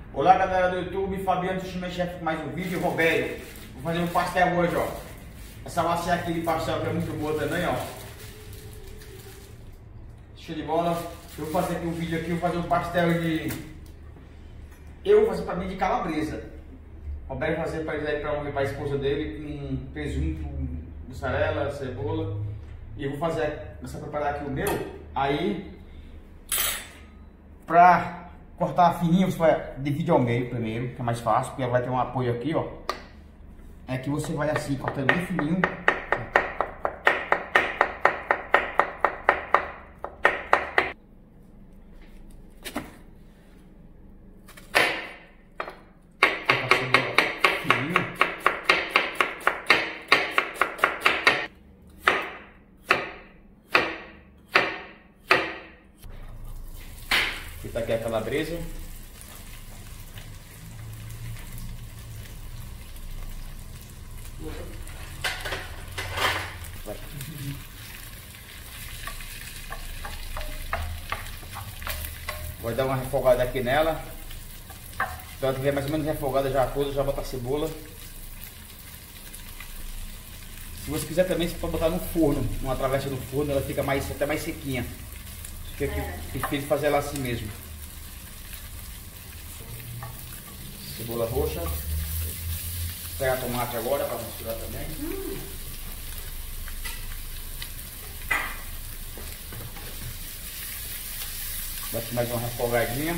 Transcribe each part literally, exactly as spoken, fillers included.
Olá galera do YouTube, Fabiano do Chimé Chef com mais um vídeo. Robério, vou fazer um pastel hoje, ó. Essa massa aqui de pastel que é muito boa também, ó. Show de bola. Eu vou fazer aqui um vídeo aqui, vou fazer um pastel de... Eu vou fazer pra mim de calabresa. O Robério vai fazer pra ele aí, pra, pra esposa dele, com presunto, mussarela, cebola. E eu vou fazer, começar a preparar aqui o meu. Aí, pra cortar fininho, você vai dividir ao meio primeiro, que é mais fácil, porque vai ter um apoio aqui, ó. É que você vai assim, cortando bem fininho. Aqui tá aqui a calabresa. Vai. Vou dar uma refogada aqui nela. Então ela tiver mais ou menos refogada já toda, já botar a cebola. Se você quiser também, você pode botar no forno, numa travessa no forno, ela fica mais, até mais sequinha. Que eu prefiro fazer ela assim mesmo. Cebola roxa. Vou pegar tomate agora para misturar também. Hum. Vai ter mais uma refogadinha.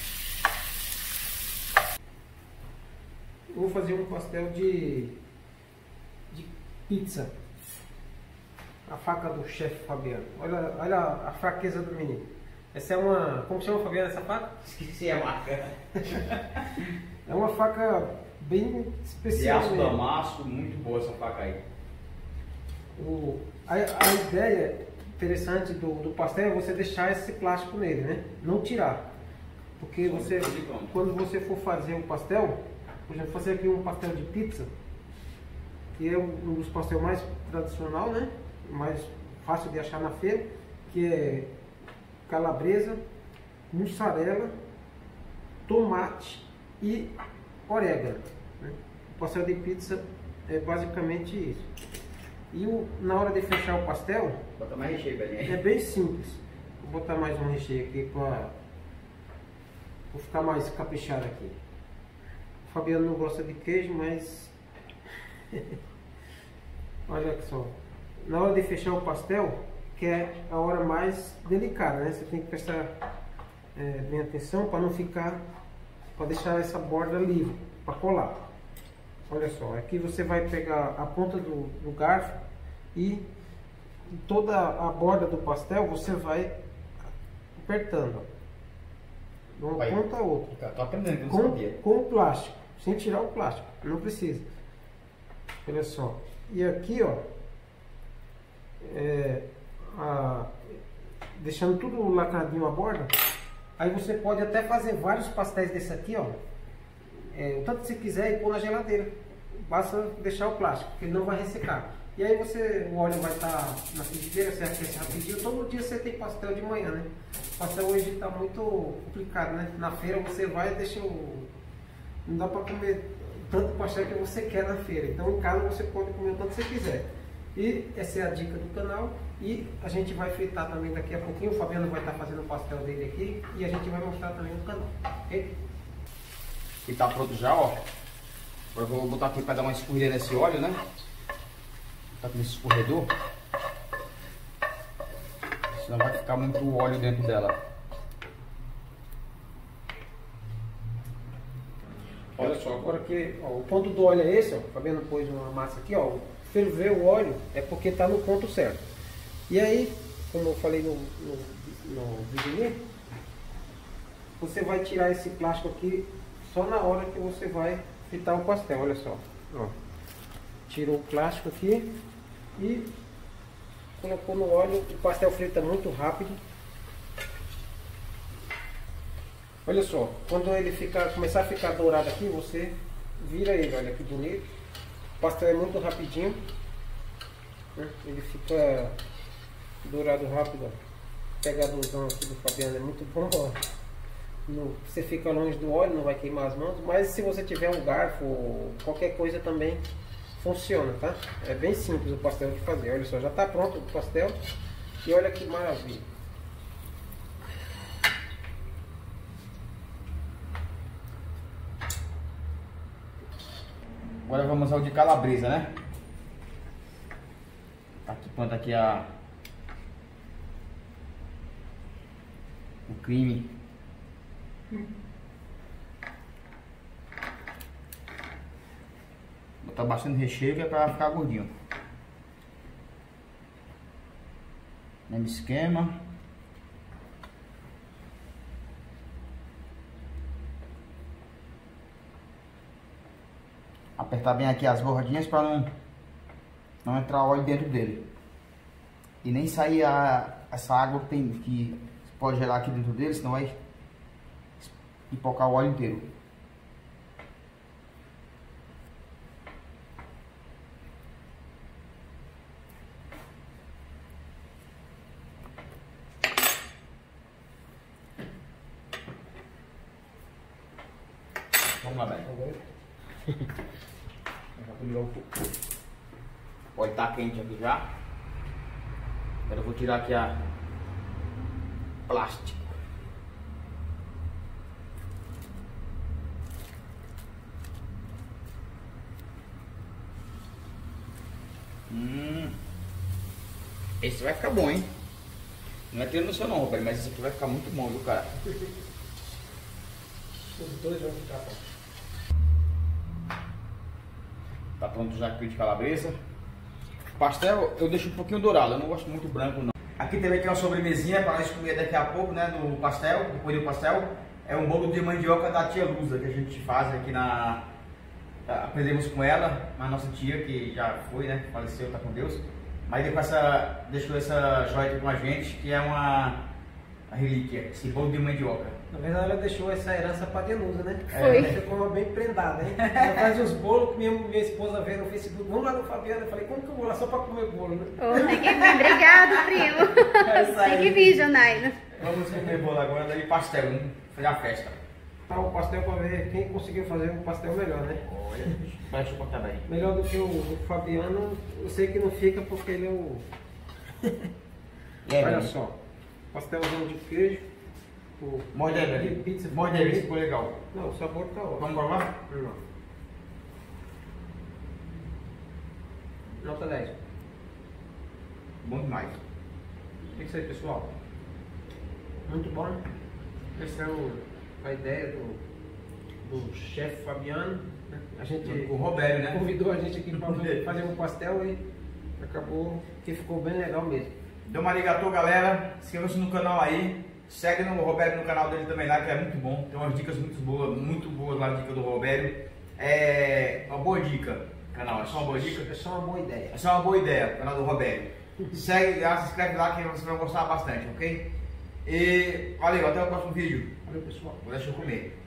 Eu vou fazer um pastel de, de pizza. A faca do chefe Fabiano. Olha, olha a fraqueza do menino. Essa é uma... Como chama, Fabiano, essa faca? Esqueci a marca. É uma faca bem especial. De aço damasco, muito boa essa faca aí. O, a, a ideia interessante do, do pastel é você deixar esse plástico nele, né? Não tirar. Porque você, quando você for fazer um pastel, por exemplo, fazer aqui um pastel de pizza, que é um dos pastéis mais tradicional, né? Mais fácil de achar na feira, que é calabresa, mussarela, tomate e orégano, né? O pastel de pizza é basicamente isso. E o, na hora de fechar o pastel, bota mais recheio, velho. É bem simples. Vou botar mais um recheio aqui para vou ficar mais caprichado aqui. O Fabiano não gosta de queijo, mas olha só. Na hora de fechar o pastel, que é a hora mais delicada, né? Você tem que prestar é, bem atenção para não ficar, para deixar essa borda livre, para colar. Olha só, aqui você vai pegar a ponta do, do garfo e toda a borda do pastel você vai apertando, de uma vai. Ponta a outra. Tô aprendendo, não com, sabia. com o plástico, sem tirar o plástico, não precisa. Olha só, e aqui ó, É, a, deixando tudo lacradinho a borda. Aí você pode até fazer vários pastéis desse aqui, ó, é, o tanto que você quiser, e pôr na geladeira. Basta deixar o plástico, porque ele não vai ressecar. E aí você, o óleo vai estar na frigideira, você aquece rapidinho. Todo dia você tem pastel de manhã, né? O pastel hoje está muito complicado, né? Na feira você vai e deixa o... Não dá para comer tanto pastel que você quer na feira. Então em casa você pode comer o tanto que você quiser. E essa é a dica do canal. E a gente vai fritar também daqui a pouquinho. O Fabiano vai estar fazendo o pastel dele aqui. E a gente vai mostrar também no canal, ok? E tá pronto já, ó. Agora eu vou botar aqui para dar uma escorrida nesse óleo, né? Tá com esse escorredor. Senão vai ficar muito óleo dentro dela. Olha só, agora que ó, o ponto do óleo é esse, ó. O Fabiano pôs uma massa aqui, ó. Ferver o óleo é porque está no ponto certo. E aí, como eu falei no, no, no vídeo, você vai tirar esse plástico aqui só na hora que você vai fritar o pastel. Olha só, ó. Tirou o plástico aqui e colocou no óleo. O pastel frita muito rápido. Olha só, quando ele ficar, começar a ficar dourado aqui, você vira ele. Olha que bonito. O pastel é muito rapidinho, né? Ele fica dourado rápido. Ó. Pegadorzão aqui do Fabiano é muito bom, ó. no, você fica longe do óleo, não vai queimar as mãos, mas se você tiver um garfo ou qualquer coisa também funciona, tá? É bem simples o pastel de fazer. Olha só, já está pronto o pastel e olha que maravilha. Agora vamos ao de calabresa, né? Tá aqui, pronto aqui a o creme. Botar bastante recheio que é para ficar gordinho. Mesmo esquema. Apertar bem aqui as bordinhas para não não entrar óleo dentro dele e nem sair a, essa água que tem, que pode gerar aqui dentro dele, senão vai pipocar o óleo inteiro. Vamos lá, velho. O óleo tá quente aqui já. Agora eu vou tirar aqui a plástico. Hum. Esse vai ficar bom, hein? Não é tendo no seu não, Roberto, mas esse aqui vai ficar muito bom, viu, cara? Os dois vão ficar bom. Tá pronto já aqui de calabresa. Pastel eu deixo um pouquinho dourado, eu não gosto muito branco não. Aqui também tem uma sobremesinha para nós comer daqui a pouco, né, no pastel, depois do pastel. É um bolo de mandioca da tia Luza que a gente faz aqui na... Aprendemos com ela, a nossa tia que já foi, né, faleceu, tá com Deus. Mas depois essa, deixou essa joia aqui com a gente, que é uma, uma relíquia, esse bolo de mandioca. Na verdade, ela deixou essa herança para a Denusa, né? Foi. Ela ficou bem prendada, hein? Ela faz os bolos que minha, minha esposa vê no Facebook. Vamos lá no Fabiano. Eu falei, como que eu vou lá só para comer bolo, né? Oh, tem que vir. Obrigado, primo. Tem que vir, Janaína. Vamos comer bolo agora, daí pastel, vamos fazer a festa. Tá o pastel para ver quem conseguiu fazer um pastel melhor, né? Olha, deixa eu cortar bem. Melhor do que o, o Fabiano, eu sei que não fica porque ele é o... É, olha bem. só, pastelzão de queijo. O Morde aí, de velho. pizza. Morde aí, se ficou legal. Não, o sabor tá ótimo. Vamos provar? Não. Nota dez. Bom demais. É isso aí, pessoal. Muito bom. Essa é o, a ideia do, do chefe Fabiano. Né? A gente Com o Robério, né? convidou a gente aqui para fazer um pastel e acabou que ficou bem legal mesmo. Dê uma ligação, galera. Inscreva-se no canal aí. Segue no Robério no canal dele também lá, que é muito bom. Tem umas dicas muito boas, muito boas lá, a dica do Robério. É uma boa dica, canal. É só uma boa dica? É só uma boa ideia. É só uma boa ideia, canal do Robério. Segue lá, se inscreve lá que você vai gostar bastante, ok? E valeu, até o próximo vídeo. Valeu, pessoal. Vou deixar eu comer.